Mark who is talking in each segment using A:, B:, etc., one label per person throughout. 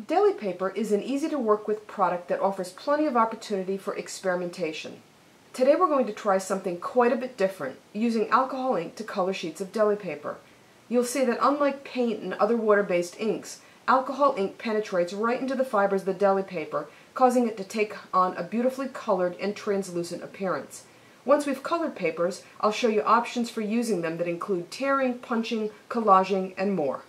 A: Deli paper is an easy-to-work-with product that offers plenty of opportunity for experimentation. Today we're going to try something quite a bit different, using alcohol ink to color sheets of deli paper. You'll see that unlike paint and other water-based inks, alcohol ink penetrates right into the fibers of the deli paper, causing it to take on a beautifully colored and translucent appearance. Once we've colored papers, I'll show you options for using them that include tearing, punching, collaging, and more.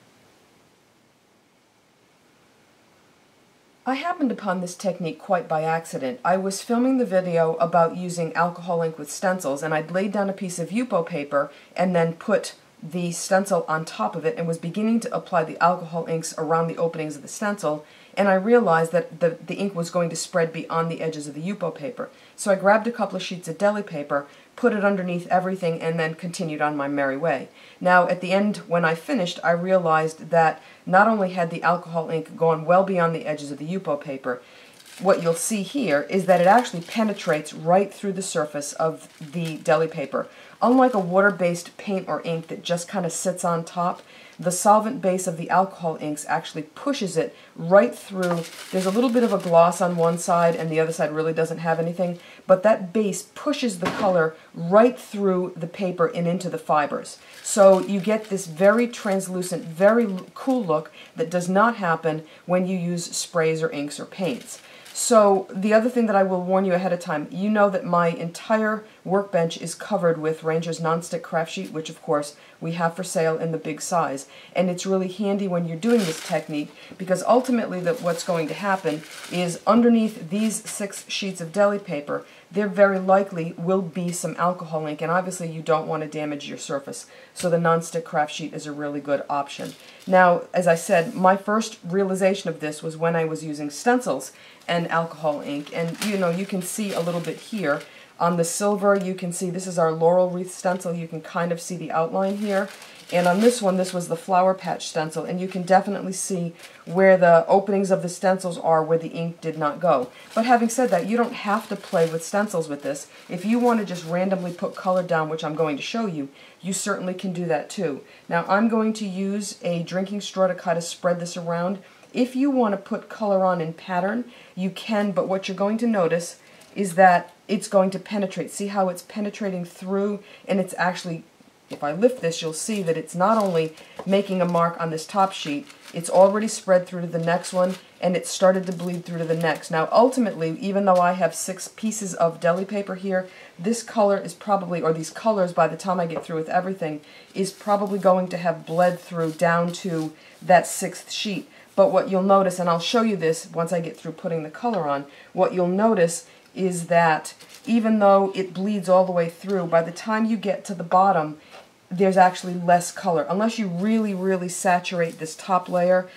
A: I happened upon this technique quite by accident. I was filming the video about using alcohol ink with stencils, and I'd laid down a piece of Yupo paper and then put the stencil on top of it and was beginning to apply the alcohol inks around the openings of the stencil, and I realized that the ink was going to spread beyond the edges of the Yupo paper. So I grabbed a couple of sheets of deli paper, put it underneath everything, and then continued on my merry way. Now, at the end, when I finished, I realized that not only had the alcohol ink gone well beyond the edges of the Yupo paper, what you'll see here is that it actually penetrates right through the surface of the deli paper. Unlike a water-based paint or ink that just kind of sits on top, the solvent base of the alcohol inks actually pushes it right through. There's a little bit of a gloss on one side and the other side really doesn't have anything, but that base pushes the color right through the paper and into the fibers. So you get this very translucent, very cool look that does not happen when you use sprays or inks or paints. So the other thing that I will warn you ahead of time, you know that my entire workbench is covered with Ranger's nonstick craft sheet, which of course we have for sale in the big size. And it's really handy when you're doing this technique because ultimately what's going to happen is underneath these 6 sheets of deli paper, there very likely will be some alcohol ink, and obviously you don't want to damage your surface. So the nonstick craft sheet is a really good option. Now, as I said, my first realization of this was when I was using stencils and alcohol ink, and you can see a little bit here. On the silver, you can see this is our laurel wreath stencil. You can kind of see the outline here. And on this one, this was the flower patch stencil, and you can definitely see where the openings of the stencils are where the ink did not go. But having said that, you don't have to play with stencils with this. If you want to just randomly put color down, which I'm going to show you, you certainly can do that too. Now, I'm going to use a drinking straw to kind of spread this around. If you want to put color on in pattern, you can, but what you're going to notice is that it's going to penetrate. See how it's penetrating through, and it's actually, if I lift this, you'll see that it's not only making a mark on this top sheet, it's already spread through to the next one, and it's started to bleed through to the next. Now, ultimately, even though I have 6 pieces of deli paper here, this color is probably, or these colors, by the time I get through with everything, is probably going to have bled through down to that 6th sheet. But what you'll notice, and I'll show you this once I get through putting the color on, what you'll notice is that even though it bleeds all the way through, by the time you get to the bottom, there's actually less color. Unless you really, really saturate this top layer,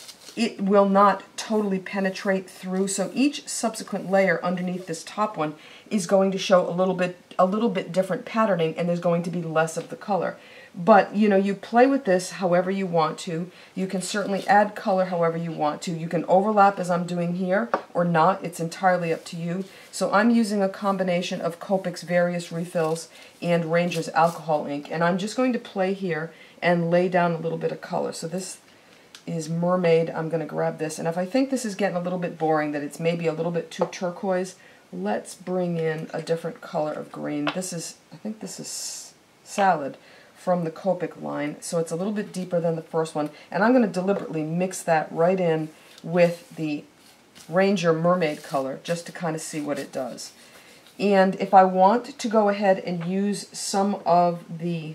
A: it will not totally penetrate through. So each subsequent layer underneath this top one is going to show a little bit different patterning, and there's going to be less of the color. But, you play with this however you want to. You can certainly add color however you want to. You can overlap as I'm doing here or not. It's entirely up to you. So I'm using a combination of Copic's various refills and Ranger's alcohol ink. And I'm just going to play here and lay down a little bit of color. So this is Mermaid. I'm going to grab this. And if I think this is getting a little bit boring, that it's maybe a little bit too turquoise, let's bring in a different color of green. I think this is Salad from the Copic line, so it's a little bit deeper than the first one, and I'm going to deliberately mix that right in with the Ranger Mermaid color just to kind of see what it does. And if I want to go ahead and use some of the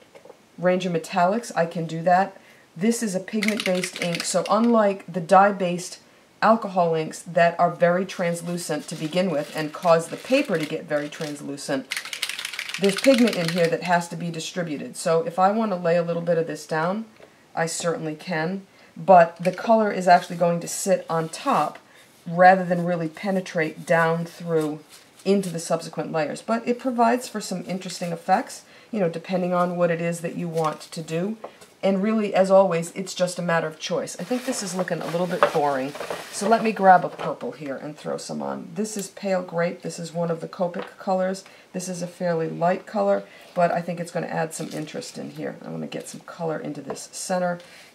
A: Ranger Metallics, I can do that. This is a pigment-based ink, so unlike the dye-based alcohol inks that are very translucent to begin with and cause the paper to get very translucent, there's pigment in here that has to be distributed. So if I want to lay a little bit of this down, I certainly can, but the color is actually going to sit on top rather than really penetrate down through into the subsequent layers. But it provides for some interesting effects, depending on what it is that you want to do. And really, as always, it's just a matter of choice. I think this is looking a little bit boring, so let me grab a purple here and throw some on. This is Pale Grape. This is one of the Copic colors. This is a fairly light color, but I think it's going to add some interest in here. I want to get some color into this center,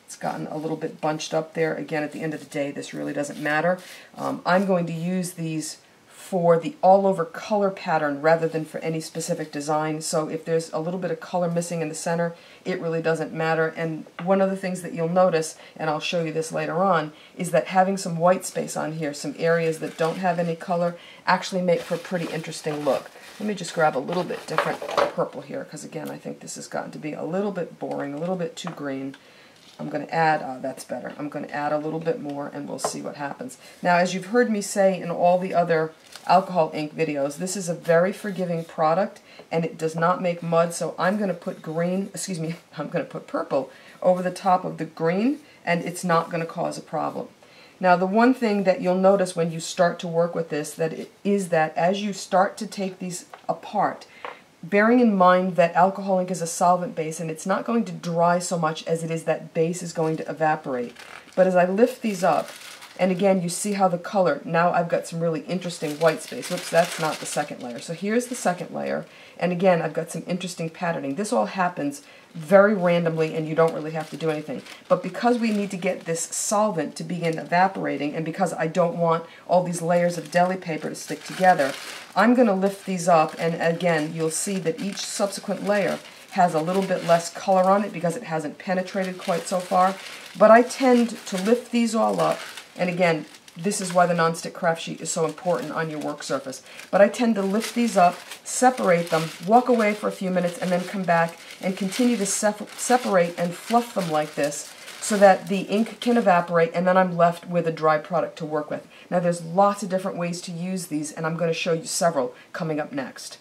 A: It's gotten a little bit bunched up there. Again, at the end of the day, this really doesn't matter. I'm going to use these for the all-over color pattern rather than for any specific design. So if there's a little bit of color missing in the center, it really doesn't matter. And one of the things that you'll notice, and I'll show you this later on, is that having some white space on here, some areas that don't have any color, actually make for a pretty interesting look. Let me just grab a little bit different purple here, because again, I think this has gotten to be a little bit boring, a little bit too green. I'm going to add, that's better, I'm going to add a little bit more and we'll see what happens. Now, as you've heard me say in all the other alcohol ink videos, this is a very forgiving product and it does not make mud, so I'm going to put I'm going to put purple over the top of the green and it's not going to cause a problem. Now, the one thing that you'll notice when you start to work with this is that as you start to take these apart, bearing in mind that alcohol ink is a solvent base and it's not going to dry so much as it is that base is going to evaporate. But as I lift these up, and again, you see how the color, now I've got some really interesting white space. Oops, that's not the second layer. So here's the second layer, and again, I've got some interesting patterning. This all happens very randomly and you don't really have to do anything. But because we need to get this solvent to begin evaporating, and because I don't want all these layers of deli paper to stick together, I'm going to lift these up, and again, you'll see that each subsequent layer has a little bit less color on it because it hasn't penetrated quite so far. But I tend to lift these all up, and again, this is why the nonstick craft sheet is so important on your work surface. But I tend to lift these up, separate them, walk away for a few minutes, and then come back and continue to separate and fluff them like this so that the ink can evaporate, and then I'm left with a dry product to work with. Now, there's lots of different ways to use these, and I'm going to show you several coming up next.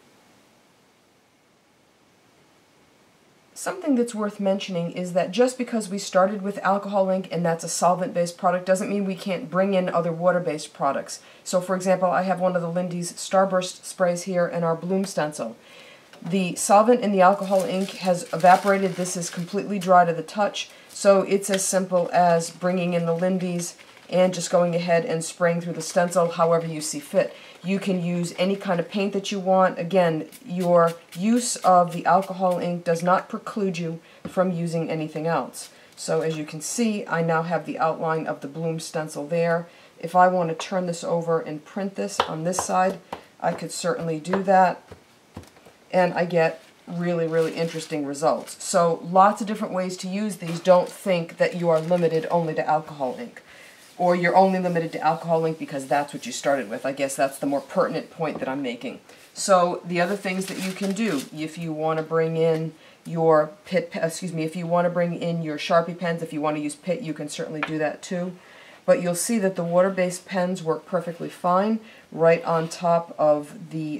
A: Something that's worth mentioning is that just because we started with alcohol ink and that's a solvent-based product doesn't mean we can't bring in other water-based products. So for example, I have one of the Lindy's Starburst sprays here and our Bloom stencil. The solvent in the alcohol ink has evaporated. This is completely dry to the touch, so it's as simple as bringing in the Lindy's and just going ahead and spraying through the stencil however you see fit. You can use any kind of paint that you want. Again, your use of the alcohol ink does not preclude you from using anything else. So as you can see, I now have the outline of the Bloom stencil there. If I want to turn this over and print this on this side, I could certainly do that, and I get really, really interesting results. So lots of different ways to use these. Don't think that you are limited only to alcohol ink, or you're only limited to alcohol ink because that's what you started with. I guess that's the more pertinent point that I'm making. So the other things that you can do, if you want to bring in your if you want to bring in your Sharpie pens, if you want to use Pitt, you can certainly do that too. But you'll see that the water-based pens work perfectly fine right on top of the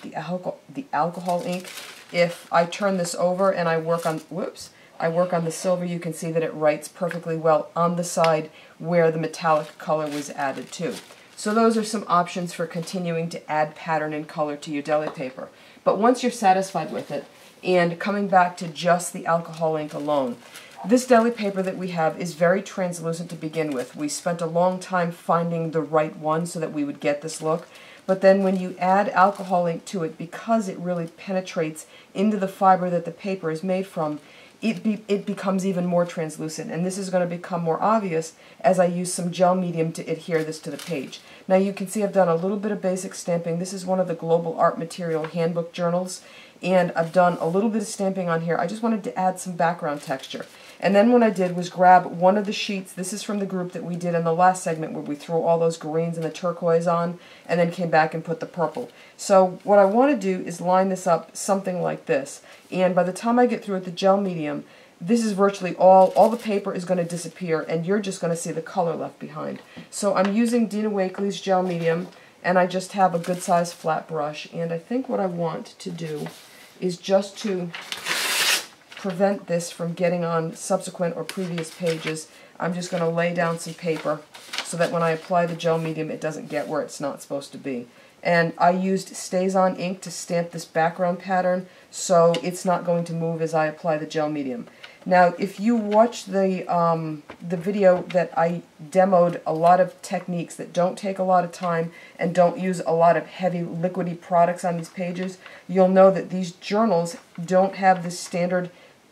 A: alcohol ink. If I turn this over and I work on, the silver, you can see that it writes perfectly well on the side where the metallic color was added to. So those are some options for continuing to add pattern and color to your deli paper. But once you're satisfied with it, and coming back to just the alcohol ink alone, this deli paper that we have is very translucent to begin with. We spent a long time finding the right one so that we would get this look. But then when you add alcohol ink to it, because it really penetrates into the fiber that the paper is made from, it becomes even more translucent, and this is going to become more obvious as I use some gel medium to adhere this to the page. Now you can see I've done a little bit of basic stamping. This is one of the Global Art Material Handbook journals, and I've done a little bit of stamping on here. I just wanted to add some background texture. And then what I did was grab one of the sheets. This is from the group that we did in the last segment where we threw all those greens and the turquoise on and then came back and put the purple. So what I want to do is line this up something like this. And by the time I get through with the gel medium, this is virtually all the paper is going to disappear and you're just going to see the color left behind. So I'm using Dina Wakley's gel medium, and I just have a good size flat brush, and I think what I want to do is just to prevent this from getting on subsequent or previous pages, I'm just going to lay down some paper so that when I apply the gel medium it doesn't get where it's not supposed to be. And I used Stays-On ink to stamp this background pattern so it's not going to move as I apply the gel medium. Now if you watch the video that I demoed a lot of techniques that don't take a lot of time and don't use a lot of heavy liquidy products on these pages, you'll know that these journals don't have the standard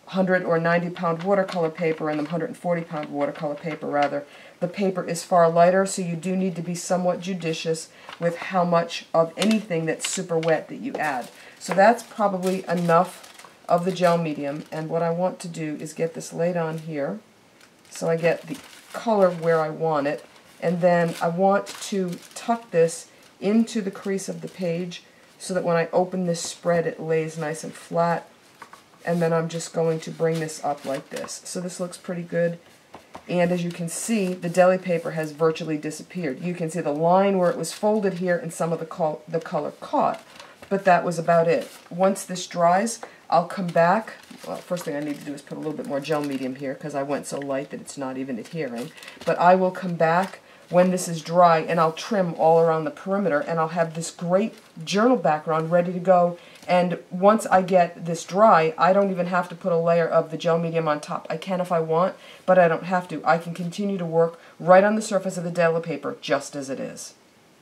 A: 100 or 90-pound watercolor paper and the 140-pound watercolor paper, rather, the paper is far lighter, so you do need to be somewhat judicious with how much of anything that's super wet that you add. So that's probably enough of the gel medium, and what I want to do is get this laid on here so I get the color where I want it, and then I want to tuck this into the crease of the page so that when I open this spread it lays nice and flat, and then I'm just going to bring this up like this. So this looks pretty good, and as you can see, the deli paper has virtually disappeared. You can see the line where it was folded here and some of the color caught, but that was about it. Once this dries, I'll come back. Well, first thing I need to do is put a little bit more gel medium here because I went so light that it's not even adhering. But I will come back when this is dry and I'll trim all around the perimeter, and I'll have this great journal background ready to go. And once I get this dry, I don't even have to put a layer of the gel medium on top. I can if I want, but I don't have to. I can continue to work right on the surface of the deli paper just as it is.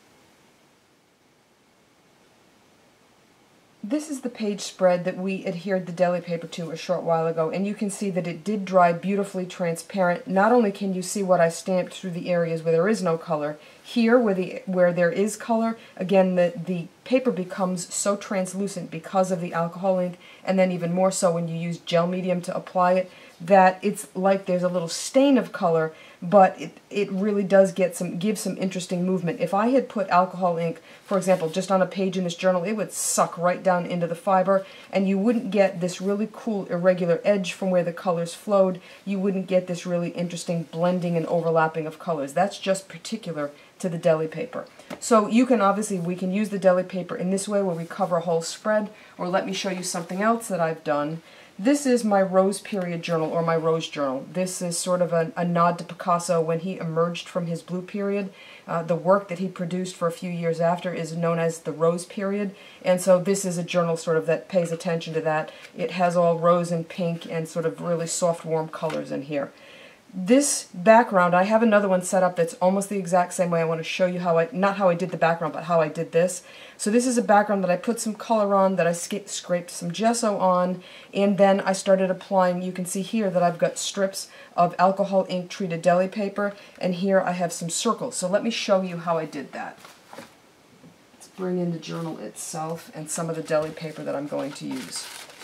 A: This is the page spread that we adhered the deli paper to a short while ago, and you can see that it did dry beautifully transparent. Not only can you see what I stamped through the areas where there is no color, here where there is color, again the paper becomes so translucent because of the alcohol ink, and then even more so when you use gel medium to apply it, that it's like there's a little stain of color, but it really does give some interesting movement. If I had put alcohol ink, for example, just on a page in this journal, it would suck right down into the fiber, and you wouldn't get this really cool irregular edge from where the colors flowed. You wouldn't get this really interesting blending and overlapping of colors. That's just particular to the deli paper. So you can we can use the deli paper in this way where we cover a whole spread, or let me show you something else that I've done. This is my Rose period journal, or my Rose journal. This is sort of a nod to Picasso when he emerged from his blue period. The work that he produced for a few years after is known as the Rose period, and so this is a journal sort of that pays attention to that. It has all rose and pink and sort of really soft, warm colors in here. This background, I have another one set up that's almost the exact same way. I want to show you how not how I did the background, but how I did this. So this is a background that I put some color on, that I scraped some gesso on, and then I started applying. You can see here that I've got strips of alcohol ink treated deli paper, and here I have some circles. So let me show you how I did that. Let's bring in the journal itself and some of the deli paper that I'm going to use.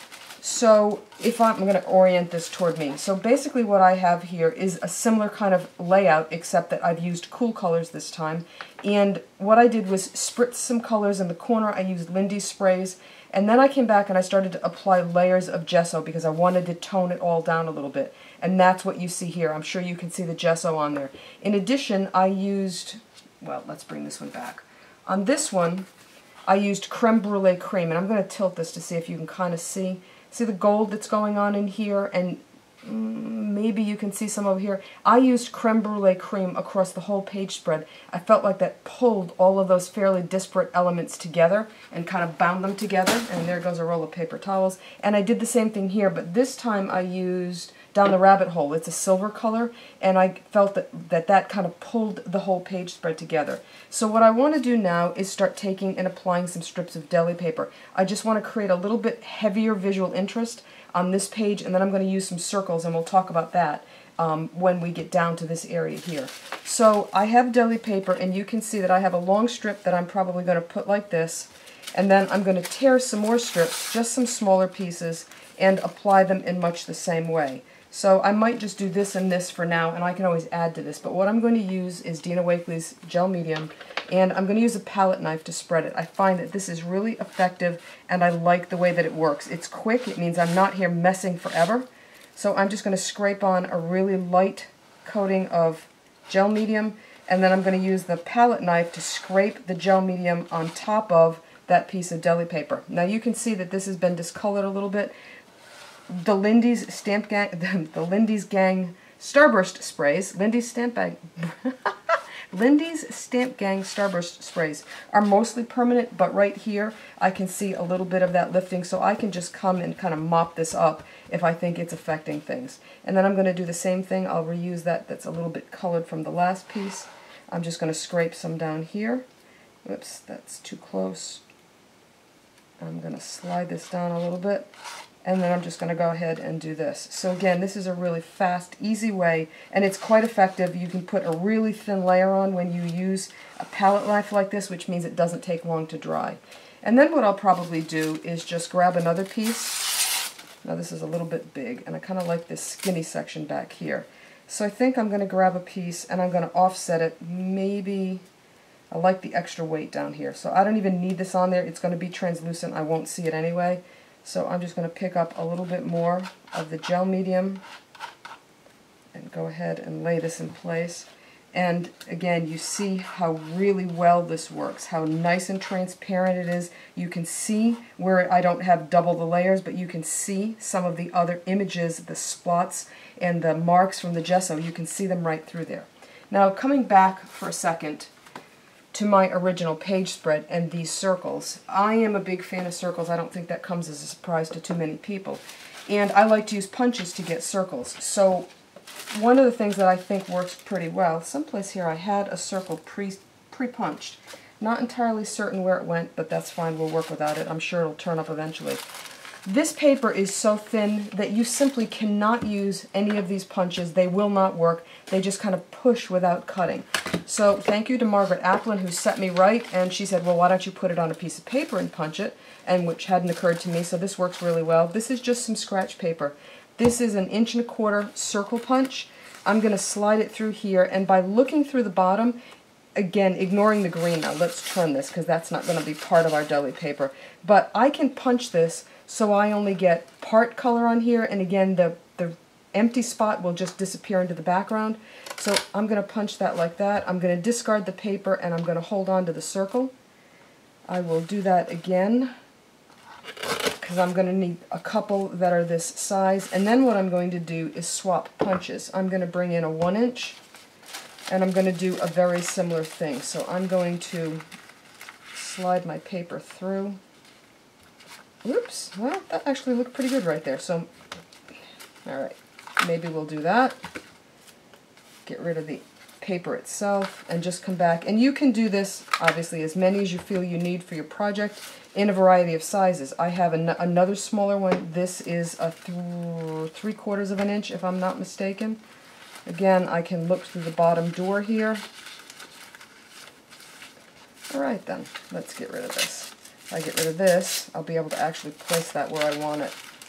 A: So if I'm going to orient this toward me. So basically what I have here is a similar kind of layout, except that I've used cool colors this time. And what I did was spritz some colors in the corner. I used Lindy's sprays. And then I came back and I started to apply layers of gesso because I wanted to tone it all down a little bit. And that's what you see here. I'm sure you can see the gesso on there. In addition, I used, well, let's bring this one back. On this one, I used creme brulee cream. And I'm going to tilt this to see if you can kind of see. See the gold that's going on in here, and maybe you can see some over here. I used creme brulee cream across the whole page spread. I felt like that pulled all of those fairly disparate elements together and kind of bound them together, and there goes a roll of paper towels. And I did the same thing here, but this time I used Down the Rabbit Hole. It's a silver color, and I felt that kind of pulled the whole page spread together. So what I want to do now is start taking and applying some strips of deli paper. I just want to create a little bit heavier visual interest on this page, and then I'm going to use some circles, and we'll talk about that when we get down to this area here. So I have deli paper, and you can see that I have a long strip that I'm probably going to put like this, and then I'm going to tear some more strips, just some smaller pieces, and apply them in much the same way. So I might just do this and this for now, and I can always add to this. But what I'm going to use is Dina Wakley's gel medium, and I'm going to use a palette knife to spread it. I find that this is really effective, and I like the way that it works. It's quick. It means I'm not here messing forever. So I'm just going to scrape on a really light coating of gel medium, and then I'm going to use the palette knife to scrape the gel medium on top of that piece of deli paper. Now you can see that this has been discolored a little bit. The Lindy's Stamp Gang, the Lindy's Gang Starburst sprays, Lindy's Stamp Gang Starburst sprays are mostly permanent, but right here I can see a little bit of that lifting, so I can just come and kind of mop this up if I think it's affecting things. And then I'm going to do the same thing. I'll reuse that's a little bit colored from the last piece. I'm just going to scrape some down here. Whoops, that's too close. I'm going to slide this down a little bit. And then I'm just going to go ahead and do this. So again, this is a really fast, easy way, and it's quite effective. You can put a really thin layer on when you use a palette knife like this, which means it doesn't take long to dry. And then what I'll probably do is just grab another piece. Now this is a little bit big, and I kind of like this skinny section back here. So I think I'm going to grab a piece, and I'm going to offset it. Maybe, I like the extra weight down here. So I don't even need this on there. It's going to be translucent. I won't see it anyway. So I'm just going to pick up a little bit more of the gel medium and go ahead and lay this in place. And again, you see how really well this works, how nice and transparent it is. You can see where I don't have double the layers, but you can see some of the other images, the spots and the marks from the gesso. You can see them right through there. Now, coming back for a second to my original page spread and these circles. I am a big fan of circles. I don't think that comes as a surprise to too many people. And I like to use punches to get circles. So one of the things that I think works pretty well, someplace here I had a circle pre-punched. Not entirely certain where it went, but that's fine. We'll work without it. I'm sure it'll turn up eventually. This paper is so thin that you simply cannot use any of these punches. They will not work. They just kind of push without cutting. So thank you to Margaret Applin, who set me right, and she said, well, why don't you put it on a piece of paper and punch it, and which hadn't occurred to me, so this works really well. This is just some scratch paper. This is an 1¼ inch circle punch. I'm going to slide it through here, and by looking through the bottom, again, ignoring the green now, let's trim this because that's not going to be part of our deli paper, but I can punch this so I only get part color on here, and again, the empty spot will just disappear into the background. So I'm going to punch that like that. I'm going to discard the paper, and I'm going to hold on to the circle. I will do that again because I'm going to need a couple that are this size, and then what I'm going to do is swap punches. I'm going to bring in a 1 inch, and I'm going to do a very similar thing. So I'm going to slide my paper through. Oops, well, that actually looked pretty good right there. So, all right, maybe we'll do that. Get rid of the paper itself and just come back. And you can do this, obviously, as many as you feel you need for your project in a variety of sizes. I have another smaller one. This is a 3/4 inch, if I'm not mistaken. Again, I can look through the bottom door here. All right, then, let's get rid of this. If I get rid of this, I'll be able to actually place that where I want it.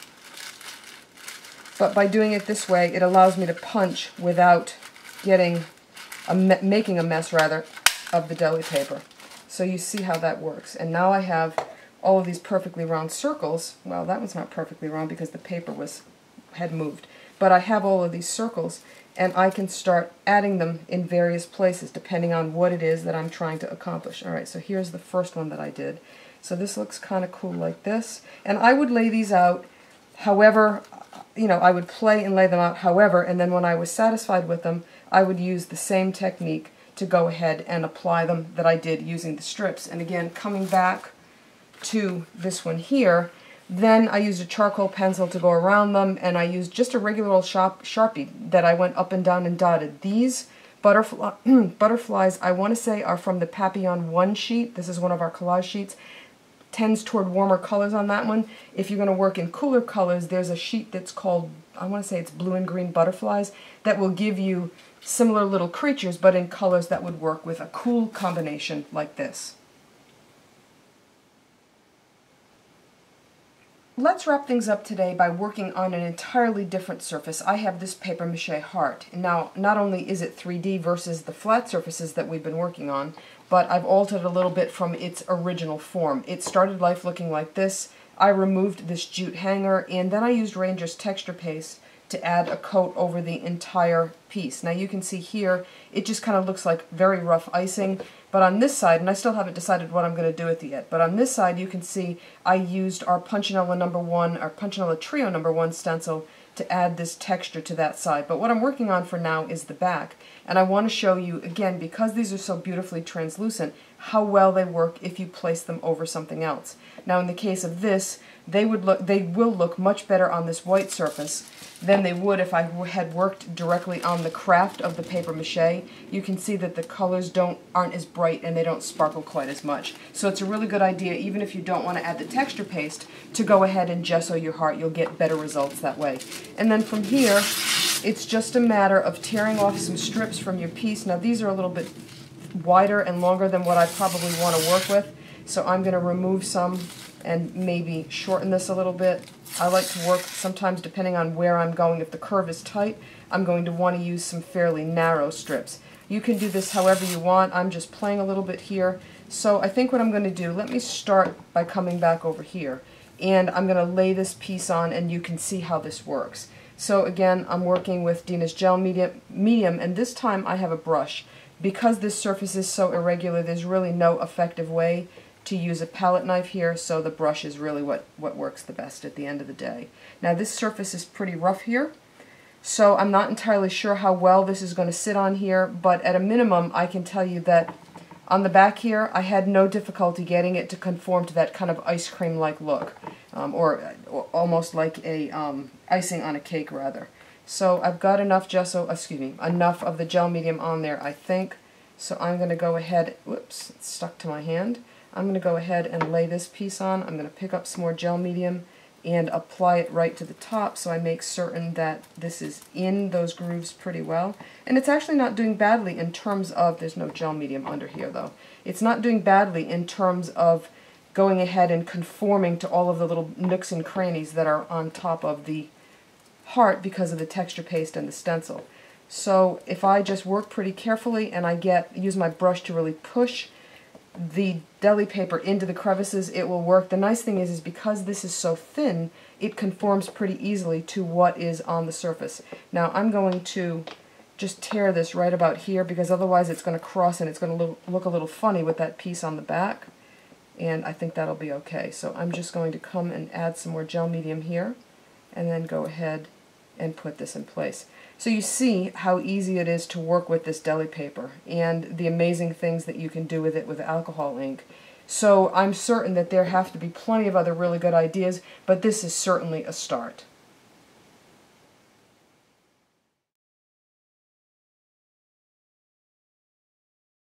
A: But by doing it this way, it allows me to punch without making a mess, rather, of the deli paper. So you see how that works. And now I have all of these perfectly round circles. Well, that one's not perfectly round because the paper had moved. But I have all of these circles, and I can start adding them in various places depending on what it is that I'm trying to accomplish. All right, so here's the first one that I did. So this looks kind of cool like this. And I would lay these out however, you know, I would play and lay them out however, and then when I was satisfied with them, I would use the same technique to go ahead and apply them that I did using the strips. And again, coming back to this one here, then I used a charcoal pencil to go around them, and I used just a regular old Sharpie that I went up and down and dotted. These butterflies, I want to say, are from the Papillon 1 sheet. This is one of our collage sheets. Tends toward warmer colors on that one. If you're going to work in cooler colors, there's a sheet that's called, I want to say it's blue and green butterflies, that will give you similar little creatures, but in colors that would work with a cool combination like this. Let's wrap things up today by working on an entirely different surface. I have this paper mache heart. Now, not only is it 3D versus the flat surfaces that we've been working on, but I've altered a little bit from its original form. It started life looking like this. I removed this jute hanger, and then I used Ranger's texture paste to add a coat over the entire piece. Now you can see here, it just kind of looks like very rough icing, but on this side, and I still haven't decided what I'm going to do with it yet, but on this side you can see I used our Punchinella #1, our Punchinella Trio #1 stencil to add this texture to that side. But what I'm working on for now is the back, and I want to show you, again, because these are so beautifully translucent, how well they work if you place them over something else. Now in the case of this, they will look much better on this white surface than they would if I had worked directly on the craft of the paper mache. You can see that the colors aren't as bright and they don't sparkle quite as much. So it's a really good idea, even if you don't want to add the texture paste, to go ahead and gesso your heart. You'll get better results that way. And then from here, it's just a matter of tearing off some strips from your piece. Now these are a little bit wider and longer than what I probably want to work with, so I'm going to remove some and maybe shorten this a little bit. I like to work sometimes depending on where I'm going. If the curve is tight, I'm going to want to use some fairly narrow strips. You can do this however you want. I'm just playing a little bit here. So I think what I'm going to do, let me start by coming back over here, and I'm going to lay this piece on and you can see how this works. So again, I'm working with Dina's Gel Medium, and this time I have a brush. Because this surface is so irregular, there's really no effective way to use a palette knife here, so the brush is really what works the best at the end of the day. Now this surface is pretty rough here, so I'm not entirely sure how well this is going to sit on here, but at a minimum I can tell you that on the back here I had no difficulty getting it to conform to that kind of ice cream-like look, or almost like a icing on a cake rather. So I've got enough enough of the gel medium on there, I think. So I'm going to go ahead, whoops, it's stuck to my hand. I'm going to go ahead and lay this piece on. I'm going to pick up some more gel medium and apply it right to the top so I make certain that this is in those grooves pretty well. And it's actually not doing badly in terms of, there's no gel medium under here though, it's not doing badly in terms of going ahead and conforming to all of the little nooks and crannies that are on top of the heart because of the texture paste and the stencil. So if I just work pretty carefully and I use my brush to really push the deli paper into the crevices, it will work. The nice thing is because this is so thin, it conforms pretty easily to what is on the surface. Now I'm going to just tear this right about here because otherwise it's going to cross and it's going to look a little funny with that piece on the back, and I think that'll be okay. So I'm just going to come and add some more gel medium here and then go ahead and put this in place. So you see how easy it is to work with this deli paper and the amazing things that you can do with it with alcohol ink. So I'm certain that there have to be plenty of other really good ideas, but this is certainly a start.